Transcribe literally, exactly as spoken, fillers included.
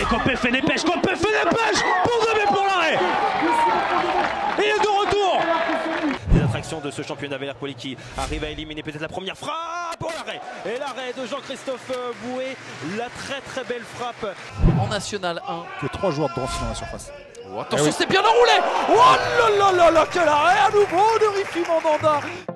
Copé fait des pêches, Copé fait des pêches pour Debé pour l'arrêt. Il est de retour. Les attractions de ce championnat Villers-Poli qui arrive à éliminer peut-être la première frappe pour l'arrêt. Et l'arrêt de Jean-Christophe Boué, la très très belle frappe. En National un. Que trois joueurs de Drancy dans la surface. Oh, attention, eh oui. C'est bien enroulé. Oh là là là là, quel arrêt à nouveau de Riffy Mandanda.